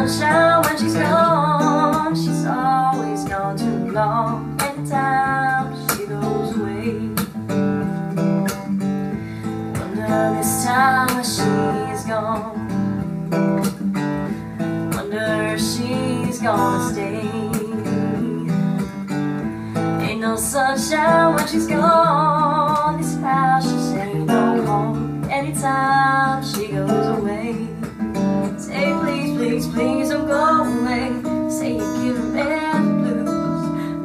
sunshine when she's gone. She's always gone too long. Anytime she goes away, wonder this time when she's gone, wonder if she's gonna stay. Ain't no sunshine when she's gone. This house just ain't no home. Anytime she goes away, say please, please, please don't go away. Say you're giving me the blues.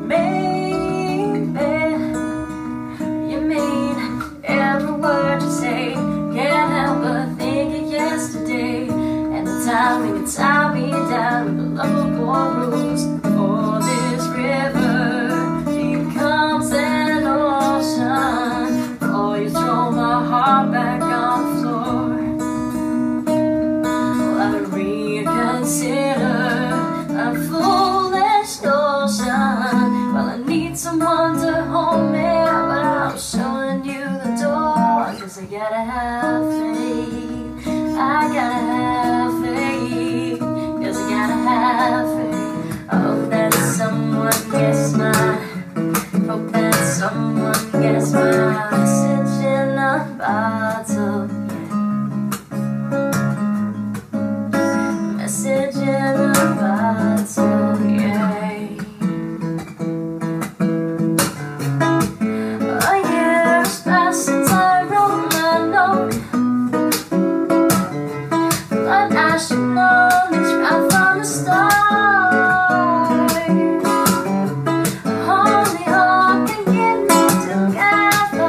Maybe you mean every word you say. Can't help but think of yesterday and the time when you tied me down with the lovable rules. For this river becomes an ocean. Oh, you throw my heart back on the floor. Well, I would reconsider a foolish notion. Well, I need someone to hold me, but I'm showing you the door. 'Cause I gotta have faith. I gotta have faith. 'Cause I gotta have faith. I hope that someone gets my, hope that someone gets my message in a bottle. Message in a bottle, yeah. Oh, years pass since I wrote my note, but I should know this right from the start. Only hope can get me together.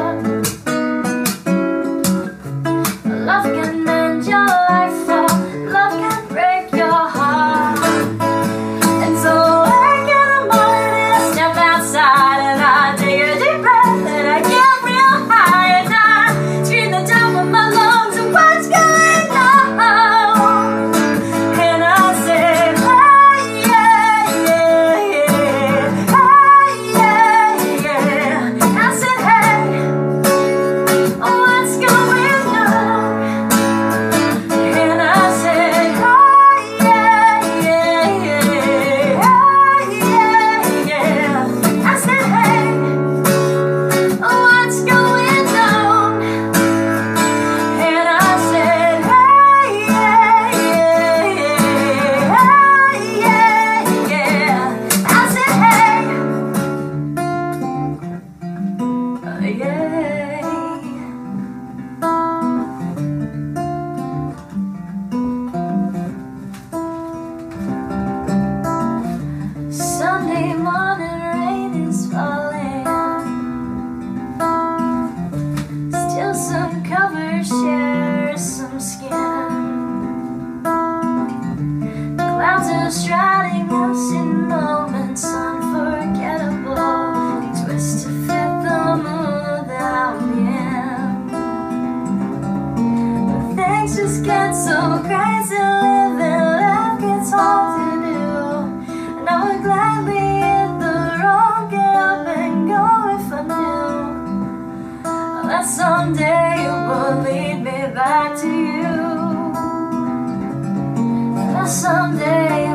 Love can mend your life, or love can break your heart. And so I get a moment and I step outside and I take a deep breath and I get real high and I scream the top of my lungs and what's going on. And I say, hey, yeah, yeah, yeah, hey, yeah, yeah. I said, hey, what's going on? And I said, hey, yeah, yeah, yeah, hey, yeah, yeah. I said, hey, what's going on? And I said, hey, yeah, yeah, yeah, hey, yeah, yeah. I said, hey, yeah. Sunday morning rain is falling. Still some covers share some skin. Clouds are striding us in moments unforgettable. Twist to fit the mood that I'm in. But things just get so crazy, living life gets hard to do. And I would gladly hit the road, get up and go if I knew that someday it would lead me back to you. That someday